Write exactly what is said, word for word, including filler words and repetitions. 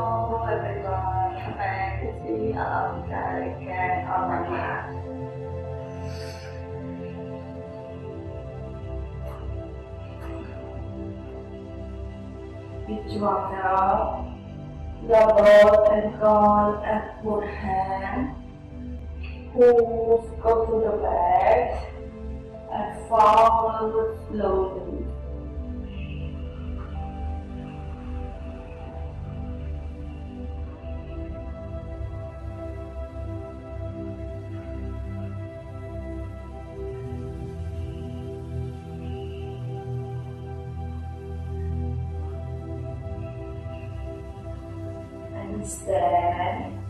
Hello everyone, come back to see AlinYoga again on my mat. Each one now, double and gone and put hand, pulls, go to the back and follow slowly. And stand.